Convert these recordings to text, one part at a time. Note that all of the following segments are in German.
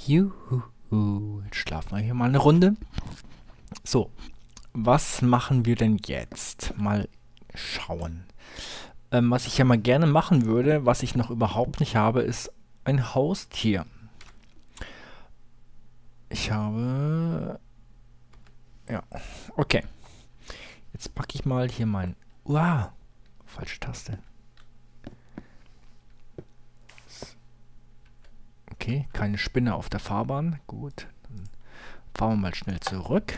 Juhu. Jetzt schlafen wir hier mal eine Runde. So, was machen wir denn jetzt? Mal schauen. Was ich ja mal gerne machen würde, was ich noch überhaupt nicht habe, ist ein Haustier. Ich habe... Ja, okay. Jetzt packe ich mal hier mein... Uah, falsche Taste. Okay, keine Spinne auf der Fahrbahn. Gut, dann fahren wir mal schnell zurück.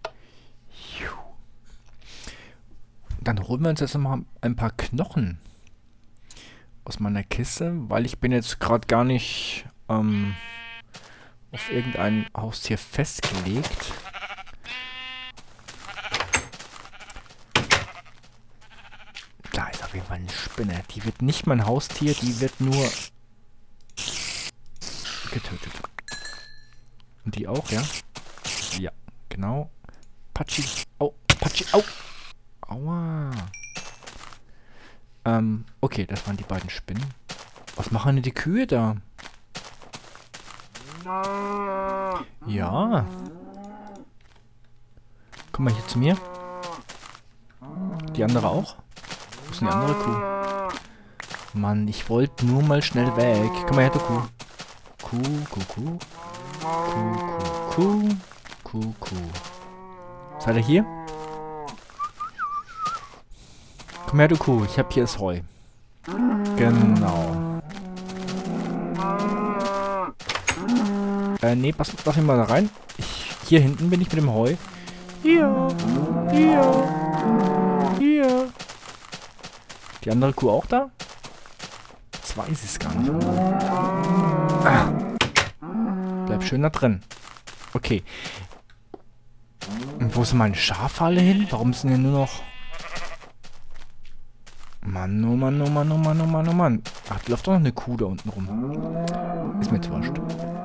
Dann holen wir uns jetzt noch mal ein paar Knochen aus meiner Kiste, weil ich bin jetzt gerade gar nicht auf irgendein Haustier festgelegt. Da ist auf jeden Fall eine Spinne. Die wird nicht mein Haustier, die wird nur getötet. Und die auch, ja? Ja, genau. Patschi. Au, Patschi. Au. Aua. Okay, das waren die beiden Spinnen. Was machen denn die Kühe da? Ja. Komm mal hier zu mir. Die andere auch? Wo ist denn die andere Kuh? Mann, ich wollte nur mal schnell weg. Komm mal her, du Kuh. Kuh, Kuh, Kuh. Kuh, Kuh, Kuh. Kuh, Kuh. Seid ihr hier? Komm her, du Kuh. Ich hab hier das Heu. Genau. Nee, pass mich mal da rein. Hier hinten bin ich mit dem Heu. Hier. Hier. Hier. Die andere Kuh auch da? Jetzt weiß ich es gar nicht. Ah. Bleib schön da drin. Okay. Und wo sind meine Schafe alle hin? Warum sind hier nur noch... Mann, oh Mann, oh Mann, oh Mann, oh Mann, oh Mann. Ach, da läuft doch noch eine Kuh da unten rum. Ist mir jetzt wurscht.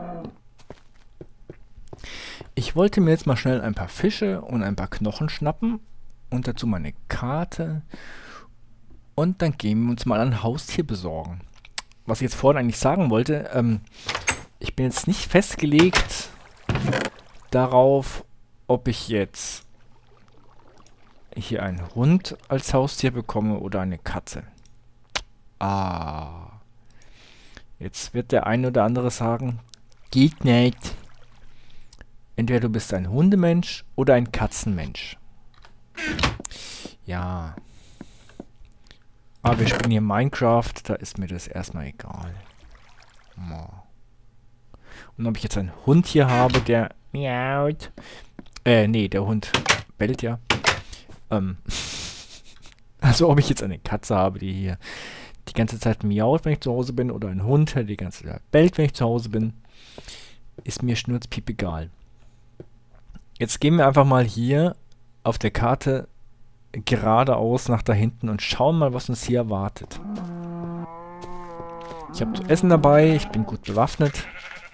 Ich wollte mir jetzt mal schnell ein paar Fische und ein paar Knochen schnappen. Und dazu meine Karte. Und dann gehen wir uns mal ein Haustier besorgen. Was ich jetzt vorhin eigentlich sagen wollte, ich bin jetzt nicht festgelegt darauf, ob ich jetzt hier einen Hund als Haustier bekomme oder eine Katze. Ah. Jetzt wird der eine oder andere sagen, geht nicht. Entweder du bist ein Hundemensch oder ein Katzenmensch. Ja. Aber wir spielen hier Minecraft, da ist mir das erstmal egal. Und ob ich jetzt einen Hund hier habe, der miaut. Nee, der Hund bellt ja. Also ob ich jetzt eine Katze habe, die hier die ganze Zeit miaut, wenn ich zu Hause bin, oder ein Hund, der die ganze Zeit bellt, wenn ich zu Hause bin, ist mir schnurzpiep egal. Jetzt gehen wir einfach mal hier auf der Karte geradeaus nach da hinten und schauen mal, was uns hier erwartet. Ich habe zu essen dabei, ich bin gut bewaffnet.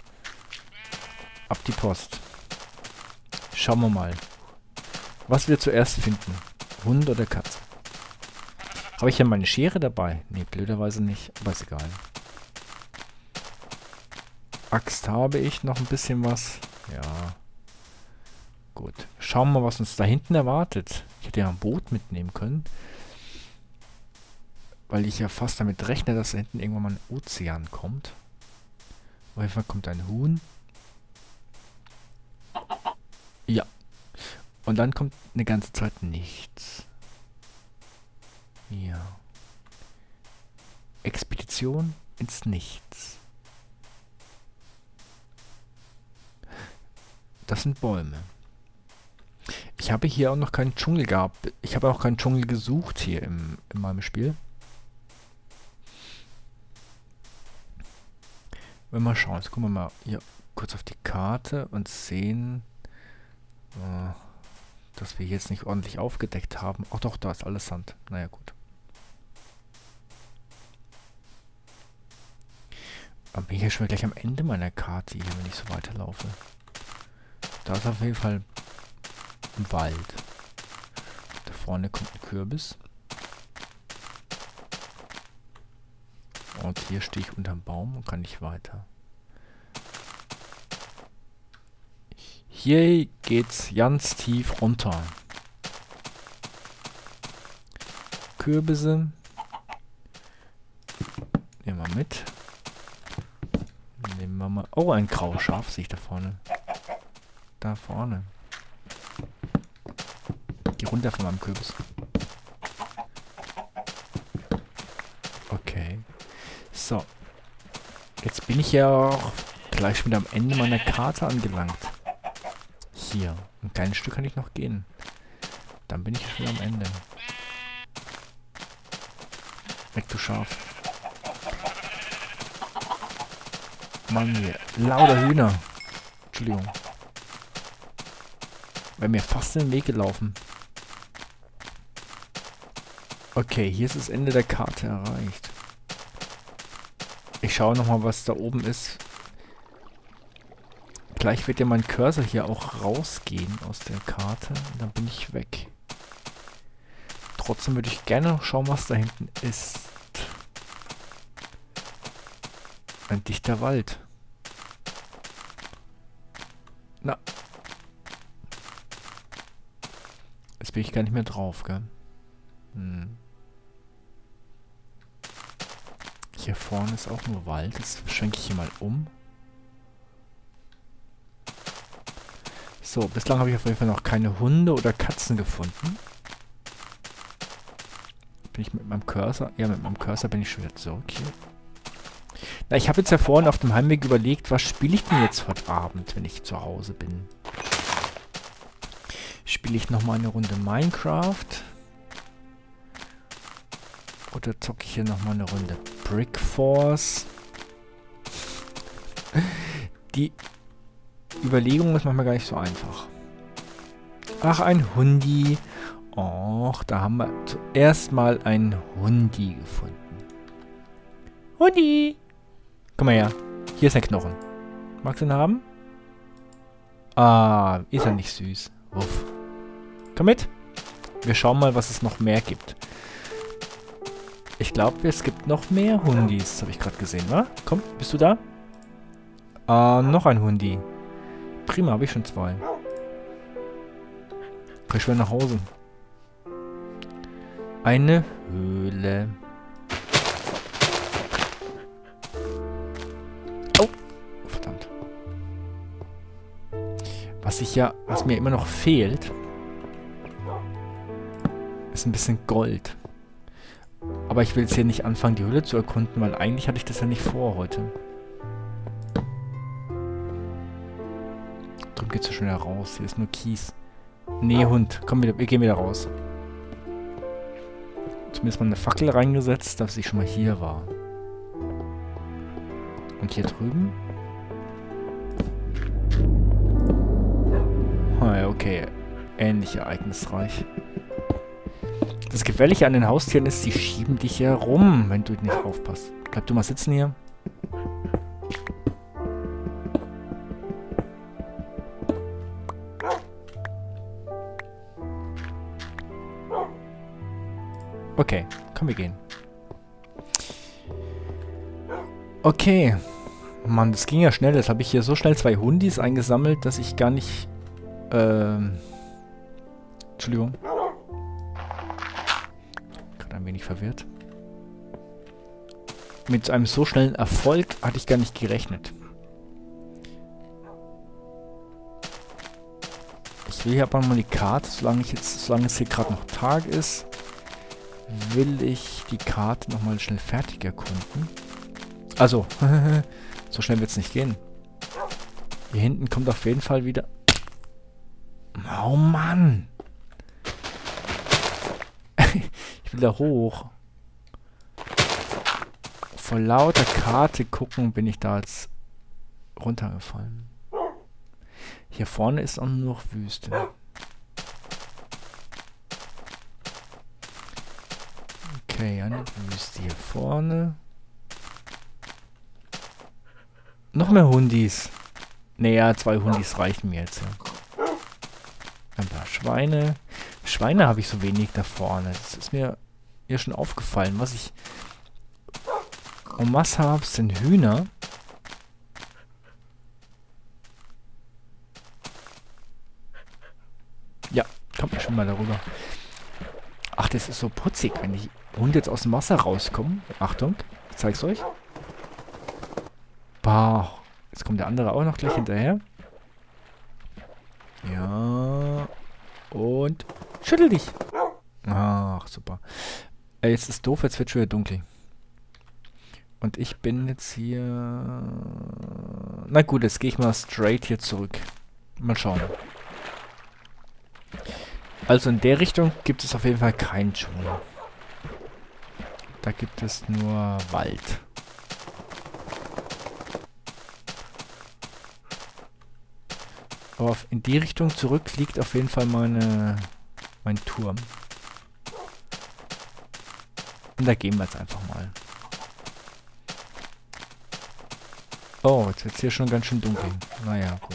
Ab die Post. Schauen wir mal, was wir zuerst finden. Hund oder Katze? Habe ich ja meine Schere dabei? Ne, blöderweise nicht, aber ist egal. Axt habe ich, noch ein bisschen was. Ja. Gut. Schauen wir mal, was uns da hinten erwartet. Ich hätte ja ein Boot mitnehmen können. Weil ich ja fast damit rechne, dass da hinten irgendwann mal ein Ozean kommt. Auf jeden Fall kommt ein Huhn. Ja. Und dann kommt eine ganze Zeit nichts. Ja. Expedition ins Nichts. Das sind Bäume. Ich habe hier auch noch keinen Dschungel gehabt. Ich habe auch keinen Dschungel gesucht hier in meinem Spiel. Wenn wir mal schauen, jetzt gucken wir mal hier kurz auf die Karte und sehen, dass wir jetzt nicht ordentlich aufgedeckt haben. Ach doch, da ist alles Sand. Naja, gut. Aber bin ich ja schon gleich am Ende meiner Karte hier, wenn ich so weiterlaufe. Da ist auf jeden Fall ein Wald. Da vorne kommt ein Kürbis. Und hier stehe ich unterm Baum und kann nicht weiter. Hier geht's ganz tief runter. Kürbisse. Nehmen wir mit. Nehmen wir mal... Oh, ein graues Schaf sehe ich da vorne. Da vorne. Geh runter von meinem Kürbis. Okay. So. Jetzt bin ich ja auch gleich wieder am Ende meiner Karte angelangt. Hier. Ein kleines Stück kann ich noch gehen. Dann bin ich schon am Ende. Weg, du Schaf. Mann, hier. Lauter Hühner. Entschuldigung. Wäre mir fast in den Weg gelaufen. Okay, hier ist das Ende der Karte erreicht. Ich schaue nochmal, was da oben ist. Gleich wird ja mein Cursor hier auch rausgehen aus der Karte. Und dann bin ich weg. Trotzdem würde ich gerne noch schauen, was da hinten ist. Ein dichter Wald. Na. Jetzt bin ich gar nicht mehr drauf, gell? Hm. Hier vorne ist auch nur Wald. Das schwenke ich hier mal um. So, bislang habe ich auf jeden Fall noch keine Hunde oder Katzen gefunden. Bin ich mit meinem Cursor? Ja, mit meinem Cursor bin ich schon wieder zurück hier. Na, ich habe jetzt ja vorhin auf dem Heimweg überlegt, was spiele ich denn jetzt heute Abend, wenn ich zu Hause bin? Spiele ich nochmal eine Runde Minecraft? Oder zocke ich hier nochmal eine Runde Brick Force? Die Überlegung ist manchmal gar nicht so einfach. Ach, ein Hundi. Och, da haben wir zuerst mal einen Hundi gefunden. Hundi! Komm mal her. Hier ist ein Knochen. Magst du ihn haben? Ah, ist er nicht süß. Wuff. Komm mit. Wir schauen mal, was es noch mehr gibt. Ich glaube, es gibt noch mehr Hundis, habe ich gerade gesehen, wa? Komm, bist du da? Noch ein Hundi. Prima, habe ich schon 2. Komm ich schon nach Hause. Eine Höhle. Oh, verdammt. Was mir immer noch fehlt, ist ein bisschen Gold. Aber ich will jetzt hier nicht anfangen, die Höhle zu erkunden, weil eigentlich hatte ich das ja nicht vor heute. Drüben geht's ja schon wieder raus. Hier ist nur Kies. Nee, Hund. Komm wieder, wir gehen wieder raus. Zumindest mal eine Fackel reingesetzt, dass ich schon mal hier war. Und hier drüben? Ah ja, okay. Ähnlich ereignisreich. Das Gefährliche an den Haustieren ist, sie schieben dich herum, wenn du nicht aufpasst. Bleib du mal sitzen hier. Okay, komm, wir gehen. Okay. Mann, das ging ja schnell. Jetzt habe ich hier so schnell 2 Hundis eingesammelt, dass ich gar nicht... Entschuldigung. Gerade ein wenig verwirrt. Mit einem so schnellen Erfolg hatte ich gar nicht gerechnet. Ich will hier aber mal die Karte, solange es hier gerade noch Tag ist, will ich die Karte nochmal schnell fertig erkunden. Also, so schnell wird es nicht gehen. Hier hinten kommt auf jeden Fall wieder... Oh Mann! Ich will da hoch. Vor lauter Karte gucken bin ich da jetzt runtergefallen. Hier vorne ist auch nur noch Wüste. Okay, eine Wüste hier vorne. Noch mehr Hundis. Naja, 2 Hundis reichen mir jetzt. Ja. Ein paar Schweine. Schweine habe ich so wenig da vorne. Das ist mir hier schon aufgefallen. Was ich en masse habe, sind Hühner. Kommt mir schon mal darüber. Ach, das ist so putzig, wenn die Hunde jetzt aus dem Wasser rauskommen. Achtung, ich zeig's euch. Bah, jetzt kommt der andere auch noch gleich hinterher. Ja. Und schüttel dich. Ach, super. Jetzt ist doof, jetzt wird schon wieder dunkel. Und ich bin jetzt hier... Na gut, jetzt gehe ich mal straight hier zurück. Mal schauen. Also in der Richtung gibt es auf jeden Fall keinen Dschungel. Da gibt es nur Wald. Aber in die Richtung zurück liegt auf jeden Fall mein Turm. Und da gehen wir jetzt einfach mal. Oh, jetzt wird es hier schon ganz schön dunkel. Naja, gut.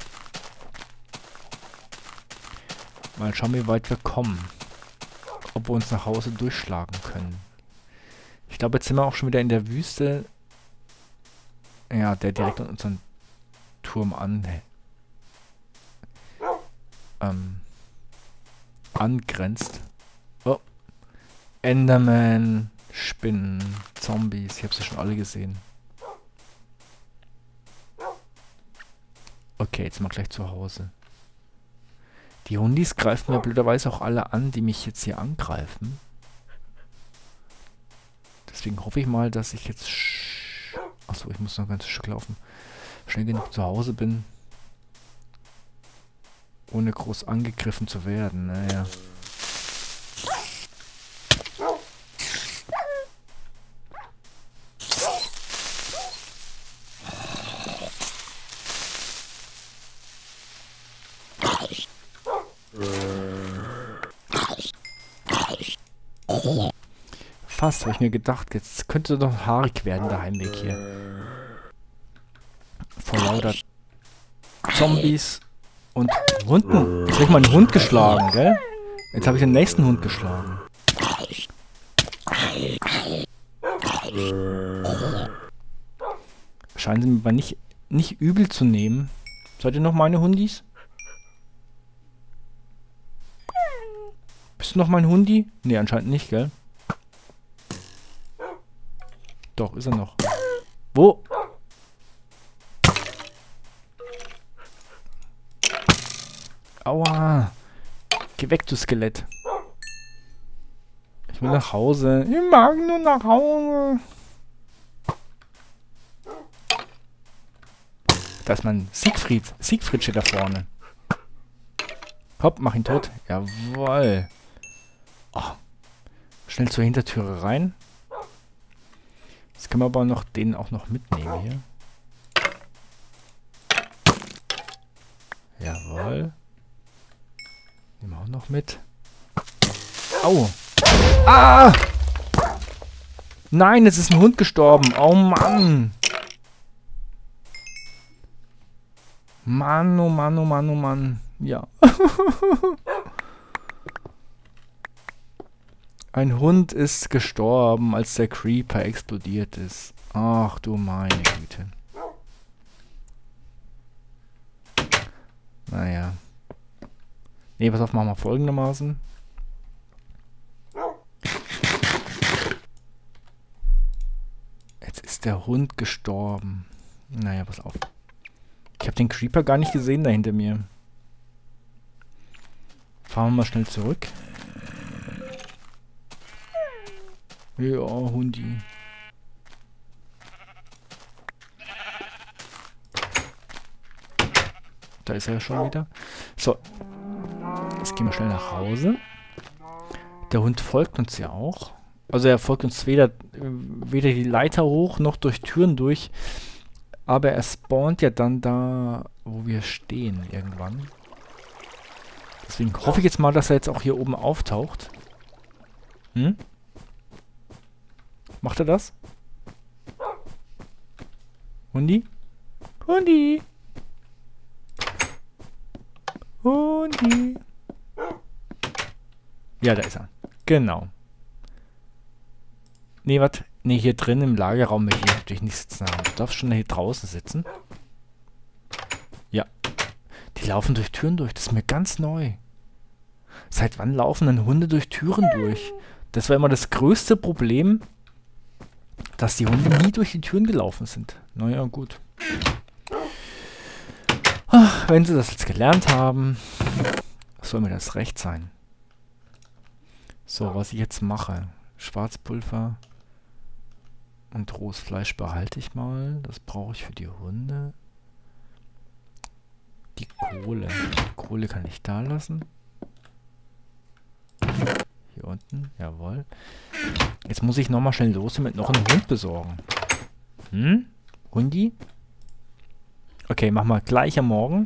Mal schauen, wie weit wir kommen. Ob wir uns nach Hause durchschlagen können. Ich glaube, jetzt sind wir auch schon wieder in der Wüste. Ja, der direkt an unseren Turm angrenzt. Oh. Enderman, Spinnen, Zombies. Ich habe sie schon alle gesehen. Okay, jetzt sind wir gleich zu Hause. Die Hundis greifen mir blöderweise auch alle an, die mich jetzt hier angreifen. Deswegen hoffe ich mal, dass ich jetzt... Achso, ich muss noch ein ganzes Stück laufen. Schnell genug zu Hause bin. Ohne groß angegriffen zu werden. Naja. Fast, habe ich mir gedacht, jetzt könnte doch haarig werden, der Heimweg hier. Vor lauter Zombies und Hunden. Jetzt habe ich mal einen Hund geschlagen, gell? Jetzt habe ich den nächsten Hund geschlagen. Scheinen sie mir aber nicht übel zu nehmen. Seid ihr noch meine Hundis? Bist du noch mein Hundi? Ne, anscheinend nicht, gell? Doch, ist er noch. Wo? Aua. Geh weg, du Skelett. Ich will nach Hause. Ich mag nur nach Hause. Da ist mein Siegfried. Siegfried steht da vorne. Hopp, mach ihn tot. Jawoll. Oh. Schnell zur Hintertüre rein. Jetzt können wir aber noch den auch noch mitnehmen hier. Jawohl. Nehmen wir auch noch mit. Au! Ah! Nein, es ist ein Hund gestorben. Oh Mann! Mann, oh Mann, oh Mann, oh Mann. Ja. Ein Hund ist gestorben, als der Creeper explodiert ist. Ach du meine Güte. Naja. Ne, pass auf, machen wir folgendermaßen. Jetzt ist der Hund gestorben. Naja, pass auf. Ich habe den Creeper gar nicht gesehen da hinter mir. Fahren wir mal schnell zurück. Ja, Hundi. Da ist er ja schon wieder. So. Jetzt gehen wir schnell nach Hause. Der Hund folgt uns ja auch. Also er folgt uns weder die Leiter hoch, noch durch Türen durch. Aber er spawnt ja dann da, wo wir stehen, irgendwann. Deswegen hoffe ich jetzt mal, dass er jetzt auch hier oben auftaucht. Hm? Macht er das? Hundi? Hundi! Hundi! Ja, da ist er. Genau. Nee, was? Nee, hier drin im Lagerraum möchte ich natürlich nicht sitzen haben. Du darfst schon hier draußen sitzen. Ja. Die laufen durch Türen durch. Das ist mir ganz neu. Seit wann laufen denn Hunde durch Türen durch? Das war immer das größte Problem, dass die Hunde nie durch die Türen gelaufen sind. Naja, gut. Ach, wenn sie das jetzt gelernt haben, soll mir das recht sein. So, was ich jetzt mache. Schwarzpulver und rohes Fleisch behalte ich mal. Das brauche ich für die Hunde. Die Kohle. Die Kohle kann ich da lassen. Hier unten, jawohl. Jetzt muss ich nochmal schnell los damit noch einen Hund besorgen. Hm? Hundi? Okay, machen wir gleich am Morgen.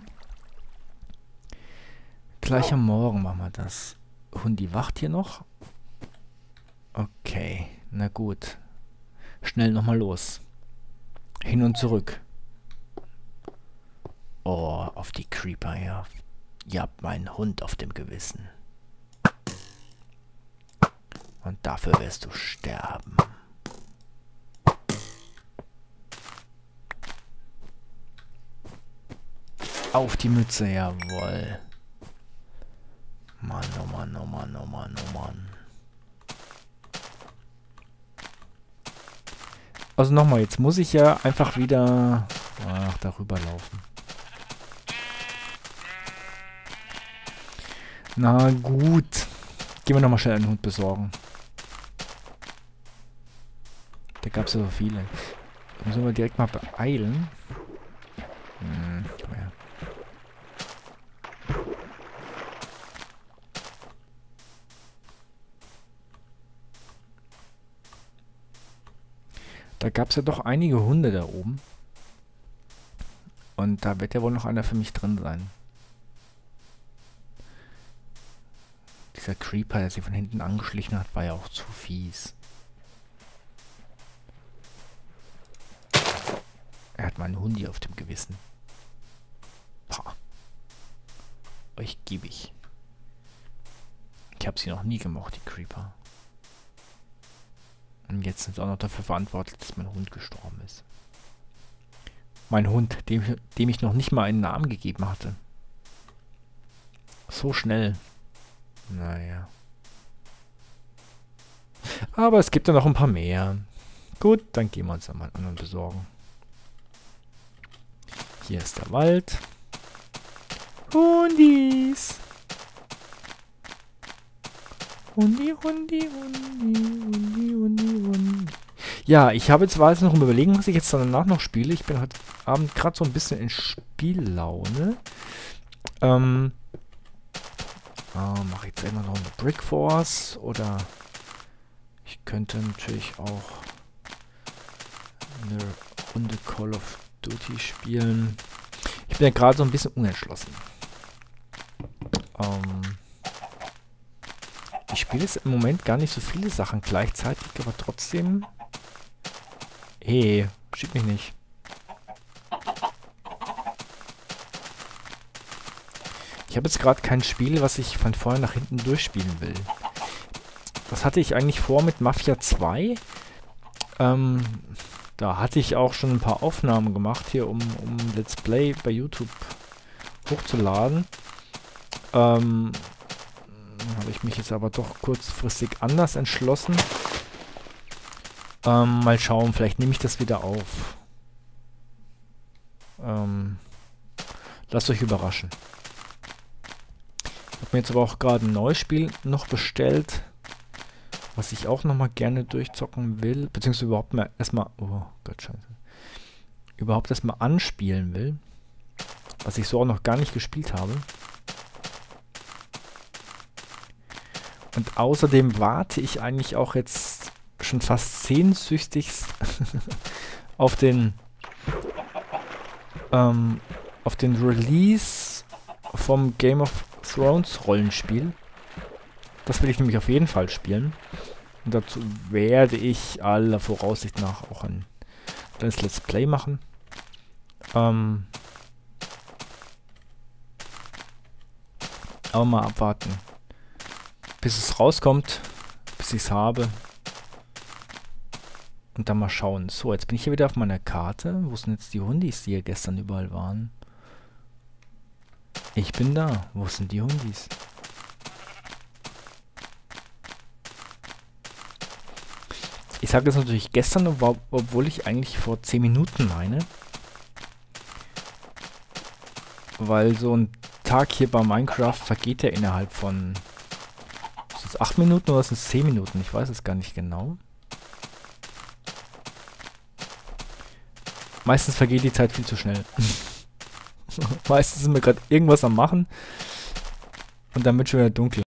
Gleich am Morgen machen wir das. Hundi wacht hier noch. Okay, na gut. Schnell nochmal los. Hin und zurück. Oh, auf die Creeper, ja. Ihr habt meinen Hund auf dem Gewissen. Und dafür wirst du sterben. Auf die Mütze, jawohl. Mann, oh Mann, oh Mann, oh Mann, oh Mann. Also nochmal, jetzt muss ich ja einfach wieder darüber laufen. Na gut. Gehen wir nochmal schnell einen Hund besorgen. Da gab es ja so viele. Da müssen wir direkt mal beeilen. Ja. Da gab es ja doch einige Hunde da oben. Und da wird ja wohl noch einer für mich drin sein. Dieser Creeper, der sie von hinten angeschlichen hat, war ja auch zu fies. Er hat meinen Hundi auf dem Gewissen. Pah. Euch gebe ich. Ich habe sie noch nie gemocht, die Creeper. Und jetzt sind sie auch noch dafür verantwortlich, dass mein Hund gestorben ist. Mein Hund, dem ich noch nicht mal einen Namen gegeben hatte. So schnell. Naja. Aber es gibt ja noch ein paar mehr. Gut, dann gehen wir uns dann mal einen anderen besorgen. Hier ist der Wald. Hundis. Hundi, Hundi, Hundi, Hundi, Hundi, Hundi. Ja, ich habe jetzt noch im Überlegen, was ich jetzt danach noch spiele. Ich bin heute Abend gerade so ein bisschen in Spiellaune. Mache ich jetzt immer noch eine Brick Force oder ich könnte natürlich auch eine Runde Call of Duty spielen. Ich bin ja gerade so ein bisschen unentschlossen. Ich spiele jetzt im Moment gar nicht so viele Sachen gleichzeitig, aber trotzdem... Hey, schieb mich nicht. Ich habe jetzt gerade kein Spiel, was ich von vorne nach hinten durchspielen will. Das hatte ich eigentlich vor mit Mafia 2. Da hatte ich auch schon ein paar Aufnahmen gemacht hier, um Let's Play bei YouTube hochzuladen. Habe ich mich jetzt aber doch kurzfristig anders entschlossen. Mal schauen, vielleicht nehme ich das wieder auf. Lasst euch überraschen. Ich habe mir jetzt aber auch gerade ein neues Spiel noch bestellt, was ich auch nochmal gerne durchzocken will, beziehungsweise überhaupt mal erstmal, oh Gott, scheiße, überhaupt erstmal anspielen will, was ich so auch noch gar nicht gespielt habe. Und außerdem warte ich eigentlich auch jetzt schon fast sehnsüchtigst auf den Release vom Game of Thrones Rollenspiel. Das will ich nämlich auf jeden Fall spielen. Und dazu werde ich aller Voraussicht nach auch ein kleines Let's Play machen. Aber mal abwarten, bis es rauskommt, bis ich es habe. Und dann mal schauen. So, jetzt bin ich hier wieder auf meiner Karte. Wo sind jetzt die Hundis, die hier gestern überall waren? Ich bin da. Wo sind die Hundis? Ich sage das natürlich gestern, obwohl ich eigentlich vor 10 Minuten meine. Weil so ein Tag hier bei Minecraft vergeht ja innerhalb von... Ist es 8 Minuten oder ist es 10 Minuten? Ich weiß es gar nicht genau. Meistens vergeht die Zeit viel zu schnell. Meistens sind wir gerade irgendwas am Machen und dann wird schon wieder dunkel.